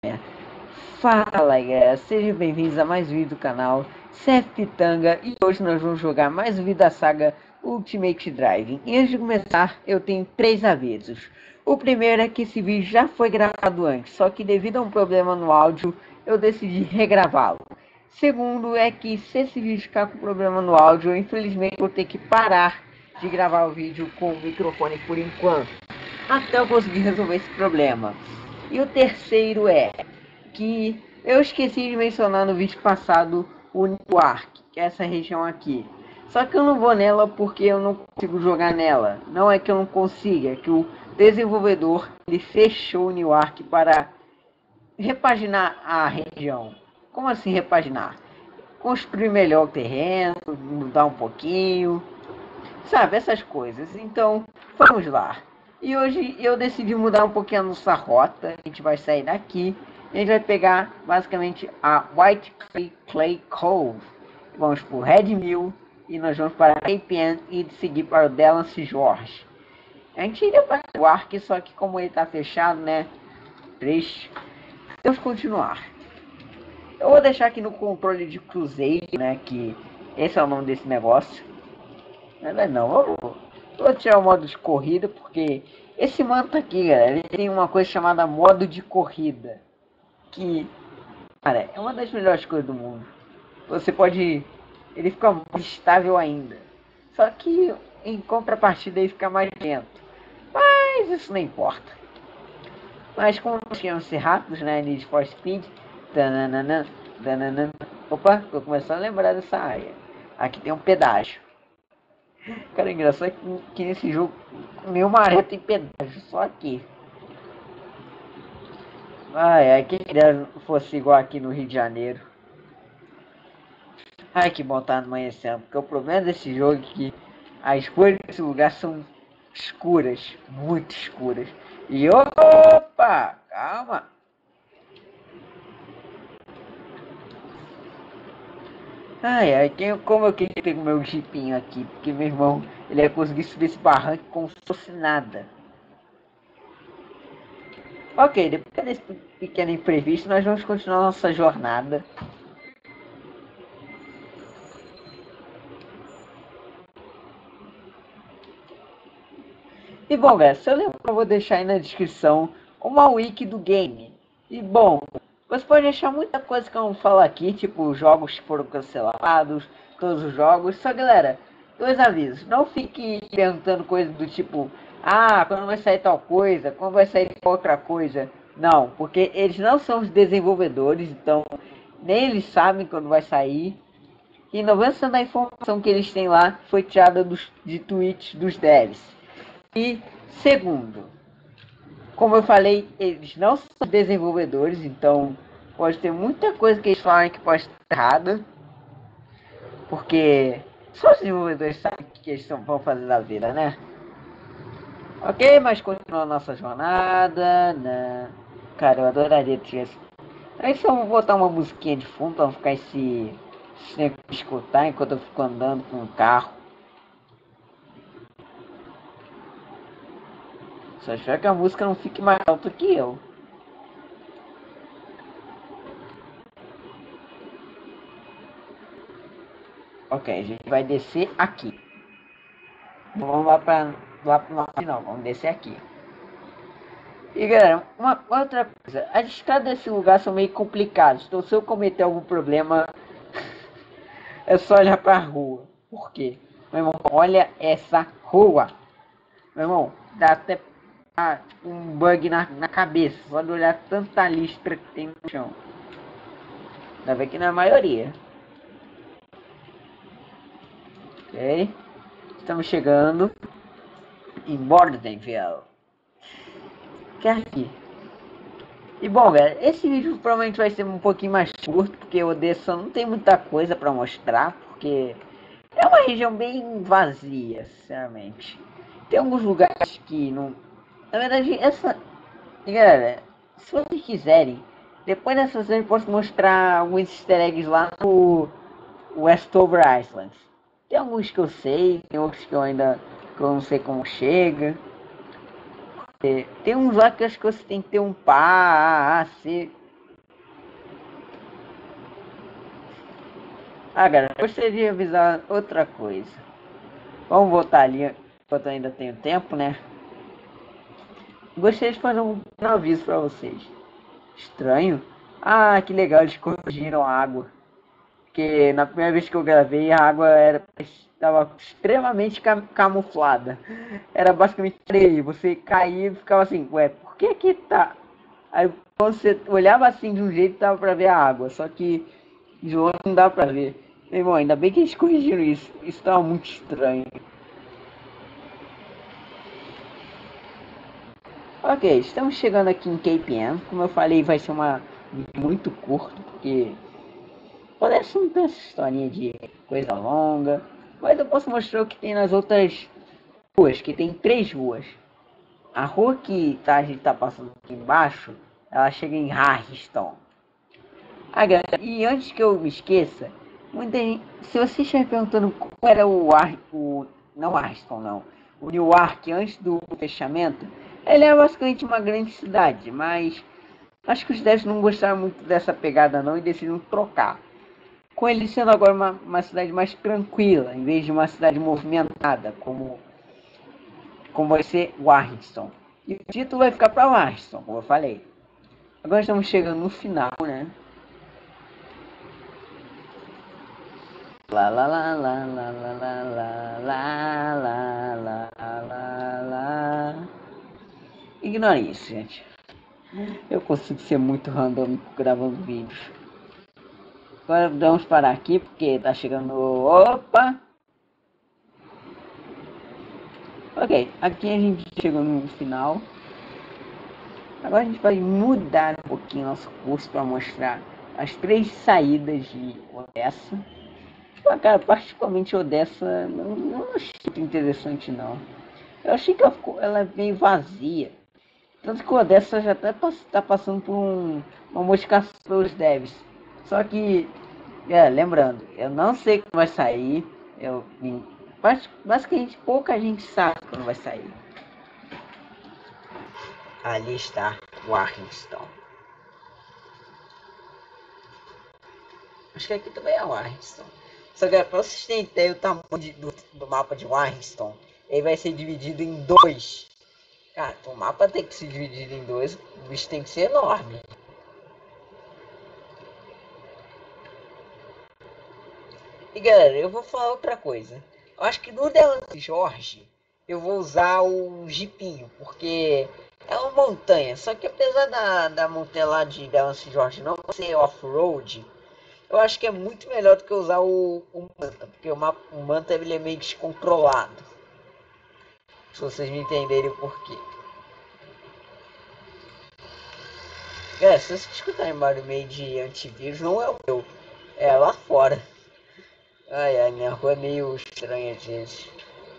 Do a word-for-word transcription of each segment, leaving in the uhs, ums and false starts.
Fala galera, sejam bem-vindos a mais um vídeo do canal C F Pitanga. E hoje nós vamos jogar mais um vídeo da saga Ultimate Driving. E antes de começar, eu tenho três avisos. O primeiro é que esse vídeo já foi gravado antes, só que devido a um problema no áudio, eu decidi regravá-lo. Segundo é que se esse vídeo ficar com problema no áudio, eu infelizmente vou ter que parar de gravar o vídeo com o microfone por enquanto, até eu conseguir resolver esse problema. E o terceiro é que eu esqueci de mencionar no vídeo passado o Newark, que é essa região aqui. Só que eu não vou nela porque eu não consigo jogar nela. Não é que eu não consiga, é que o desenvolvedor ele fechou o Newark para repaginar a região. Como assim repaginar? Construir melhor o terreno, mudar um pouquinho, sabe, essas coisas. Então, vamos lá. E hoje eu decidi mudar um pouquinho a nossa rota. A gente vai sair daqui. A gente vai pegar basicamente a White Clay, Clay Cove. Vamos para o Red Mill e nós vamos para A P N e seguir para o Delance George. A gente iria para o Ark, só que como ele está fechado, né? Triste. Vamos continuar. Eu vou deixar aqui no controle de cruzeiro, né? Que esse é o nome desse negócio. Não é não, vou, vou tirar o modo de corrida, porque esse manto aqui, galera, ele tem uma coisa chamada modo de corrida, que, cara, é uma das melhores coisas do mundo. Você pode, ele fica mais estável ainda, só que em contrapartida ele fica mais lento, mas isso não importa. Mas como nós queremos ser rápidos, né, Need for Speed, tananana, tananana. Opa, tô começando a lembrar dessa área. Aqui tem um pedágio. Cara, engraçado que, que nesse jogo nenhuma área tem pedágio, só aqui. Ai, ai, quem queria fosse igual aqui no Rio de Janeiro. Ai, que bom tá amanhecendo, porque o problema desse jogo é que as cores desse lugar são escuras, muito escuras. E opa, calma. Ai, ai, quem, como eu queria ter o meu jipinho aqui, porque meu irmão, ele ia conseguir subir esse barranco como se fosse nada. Ok, depois desse pequeno imprevisto, nós vamos continuar nossa jornada. E bom, galera, se eu lembro, eu vou deixar aí na descrição uma wiki do game. E bom, você pode achar muita coisa que eu não falo aqui, tipo jogos que foram cancelados, todos os jogos. Só galera, dois avisos, não fique perguntando coisas do tipo, ah, quando vai sair tal coisa, quando vai sair outra coisa. Não, porque eles não são os desenvolvedores, então nem eles sabem quando vai sair. E noventa por cento da informação que eles têm lá foi tirada dos, de tweets dos devs. E segundo, como eu falei, eles não são desenvolvedores, então pode ter muita coisa que eles falam que pode estar errada, porque só os desenvolvedores sabem o que eles vão fazer da vida, né? Ok, mas continua a nossa jornada, né? Cara, eu adoraria ter esse... Aí só vou botar uma musiquinha de fundo pra não ficar esse... sem escutar enquanto eu fico andando com o carro. Só espero que a música não fique mais alta que eu. Ok, a gente vai descer aqui. Vamos lá para lá pro nosso final, vamos descer aqui. E galera, uma outra coisa, as estradas desse lugar são meio complicadas, então se eu cometer algum problema, é só olhar pra rua. Por quê? Meu irmão, olha essa rua. Meu irmão, dá até ah, um bug na, na cabeça, só de olhar tanta listra que tem no chão. Ainda bem que não é a maioria. Ok? Estamos chegando em Bordenville. Que é aqui. E bom, galera, esse vídeo provavelmente vai ser um pouquinho mais curto, porque o Odessa não tem muita coisa pra mostrar, porque é uma região bem vazia, sinceramente. Tem alguns lugares que não... Na verdade, essa... E, galera, se vocês quiserem, depois dessa série eu posso mostrar alguns easter eggs lá no Westover Islands. Tem alguns que eu sei, tem outros que eu ainda que eu não sei como chega. Tem uns lá que eu acho que você tem que ter um passe Ah, galera, eu gostaria de avisar outra coisa. Vamos voltar ali, enquanto eu ainda tenho tempo, né? Gostaria de fazer um aviso pra vocês. Estranho? Ah, que legal, eles corrigiram a água. Porque na primeira vez que eu gravei, a água era estava extremamente cam camuflada. Era basicamente areia. Você caía e ficava assim, ué, por que que tá? Aí quando você olhava assim de um jeito, dava pra ver a água. Só que de outro não dava pra ver. Meu irmão, ainda bem que eles corrigiram isso. Isso tava muito estranho. Ok, estamos chegando aqui em Cape Ann. Como eu falei, vai ser uma muito curto, porque parece não ter essa historinha de coisa longa. Mas eu posso mostrar o que tem nas outras ruas, que tem três ruas. A rua que tá, a gente tá passando aqui embaixo, ela chega em Harriston. Ah, galera, e antes que eu me esqueça, muita gente, se você estiver perguntando como era o Ar, o não Harriston não, o Newark antes do fechamento, ele é basicamente uma grande cidade, mas acho que os devs não gostaram muito dessa pegada não e decidiram trocar. Com ele sendo agora uma, uma cidade mais tranquila, em vez de uma cidade movimentada, como, como vai ser Warrington. E o título vai ficar para Warrington, como eu falei. Agora estamos chegando no final, né? Lá lá lá lá lá lá lá lá lá lá lá lá. Ignore isso, gente. Eu consigo ser muito randômico gravando vídeos. Agora vamos parar aqui porque tá chegando. Opa! Ok, aqui a gente chegou no final. Agora a gente vai mudar um pouquinho nosso curso para mostrar as três saídas de Odessa. Tipo, cara, particularmente Odessa não, não achei muito interessante não. Eu achei que ela, ficou, ela é meio vazia. Tanto que Odessa já até está passando por um, uma modificação pelos devs. Só que, é, lembrando, eu não sei quando vai sair. Eu, basicamente pouca gente sabe quando vai sair. Ali está Warrington. Acho que aqui também é Warrington. Só que para vocês terem ideia o tamanho de, do, do mapa de Warrington, ele vai ser dividido em dois. Cara, o mapa tem que ser dividido em dois, o bicho tem que ser enorme. E galera, eu vou falar outra coisa. Eu acho que no Delance Jorge eu vou usar o Jeepinho, porque é uma montanha. Só que apesar da, da montanha lá de Delance Jorge não ser off-road, eu acho que é muito melhor do que usar o, o Manta, porque o, mapa, o Manta ele é meio descontrolado. Se vocês me entenderem o porquê. É, se você escutar em barulho meio de antivírus, não é o meu. É lá fora. Ai, ai, minha rua é meio estranha às vezes.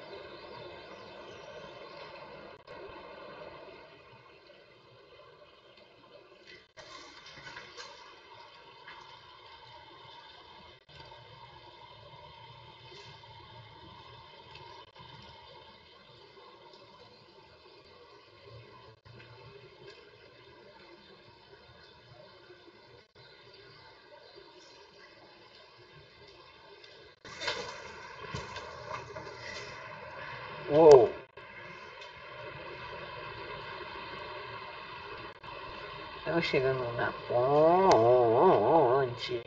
Uou! Estamos chegando na ponte.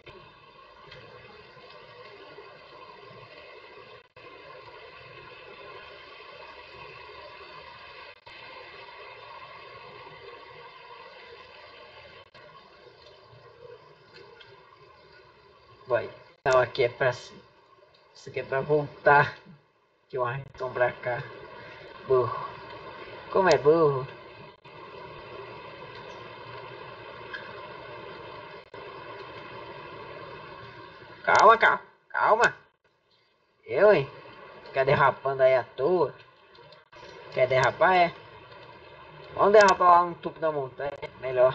Vai. Não, aqui é pra... Isso aqui é pra voltar. Que o Arrington pra cá. Burro. Como é burro? Calma, calma. Calma. Eu, hein? Ficar derrapando aí à toa. Quer derrapar, é? Vamos derrapar lá no topo da montanha. Melhor.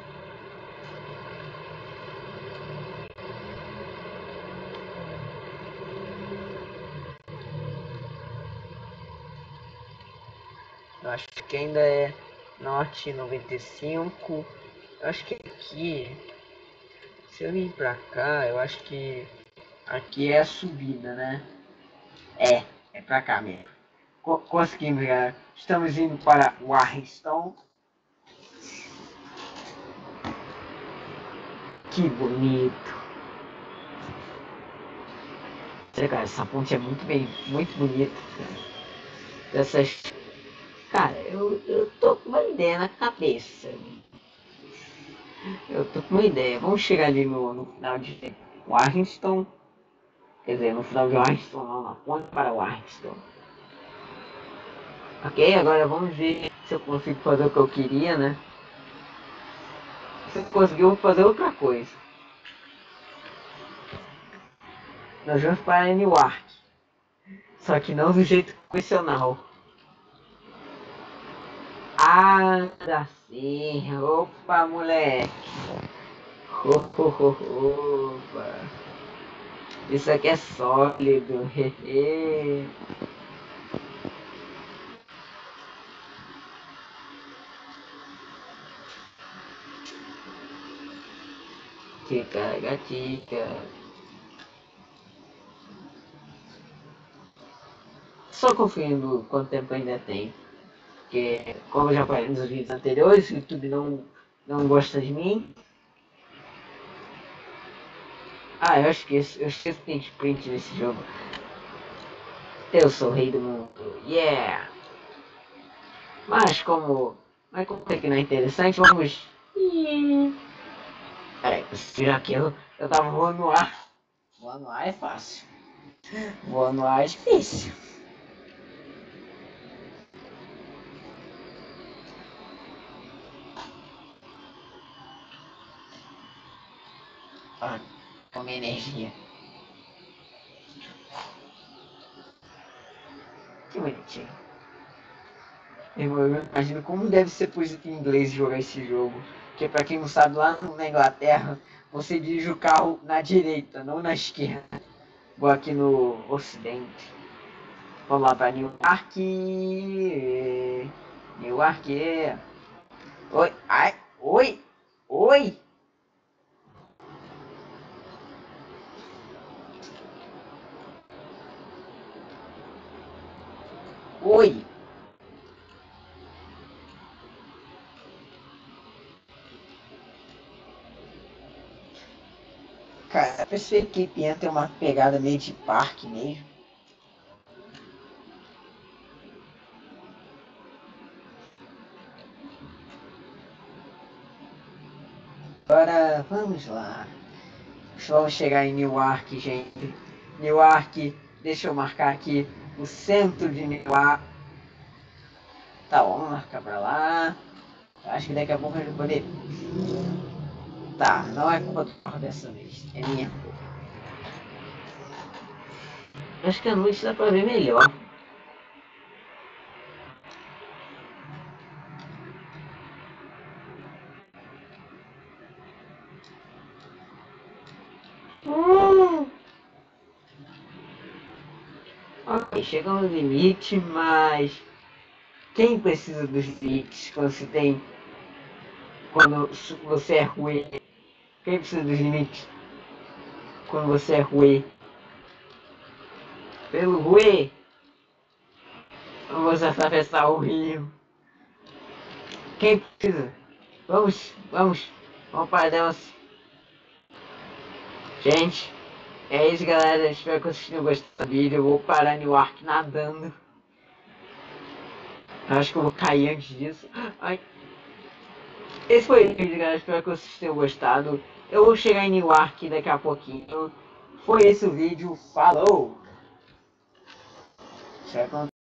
Eu acho que ainda é norte noventa e cinco. Eu acho que aqui, se eu vir pra cá, eu acho que Aqui é a subida, né? É, é pra cá mesmo. Co conseguimos, galera. Estamos indo para Warrington. Que bonito. Cara, essa ponte é muito bem, muito bonita. Essas... Cara, eu, eu tô com uma ideia na cabeça. Eu tô com uma ideia. Vamos chegar ali no, no final de Warrington. Quer dizer, no final de Warrington não, na ponte para Warrington. Ok, agora vamos ver se eu consigo fazer o que eu queria, né? Se eu conseguir, eu vou fazer outra coisa. Nós vamos para Newark. Só que não do jeito convencional. Ah, dá sim. Opa, moleque. Opa. Isso aqui é sólido. Tica, gatica. Só conferindo quanto tempo ainda tem. Porque, como eu já falei nos vídeos anteriores, o YouTube não, não gosta de mim. Ah, eu esqueço, eu esqueço que tem sprint nesse jogo. Eu sou o rei do mundo, yeah! Mas como, mas como é que não é interessante, vamos... Peraí, já que eu, eu tava voando no ar. Voando no ar é fácil. Voando no ar é difícil. Ah, com energia. Que bonitinho. Eu imagino como deve ser positivo em inglês jogar esse jogo. Porque pra quem não sabe, lá na Inglaterra, você dirige o carro na direita, não na esquerda. Igual aqui no ocidente. Vamos lá pra Newark. Newark. Oi, ai, oi, oi. Oi. Cara, essa equipe entra uma pegada meio de parque mesmo. Agora, vamos lá. Vamos chegar em Newark, gente. Newark, deixa eu marcar aqui o centro de Newark. Tá, vamos marcar pra lá. Acho que daqui a pouco a gente vai poder... Tá, não é culpa do carro dessa vez. É minha culpa. Acho que a noite dá pra ver melhor. Hum. Ok, chegamos no limite, mas... Quem precisa dos limites quando você tem... Quando você é ruim? Quem precisa dos limites quando você é ruim? Pelo ruim, vamos atravessar o rio. Quem precisa? Vamos, vamos, vamos para dentro. Gente, é isso, galera. Espero que vocês tenham gostado do vídeo. Eu vou parar no Ark nadando. Eu acho que eu vou cair antes disso. Ai. Esse foi o vídeo, galera. Espero que vocês tenham gostado. Eu vou chegar em Newark daqui a pouquinho. Foi esse o vídeo. Falou!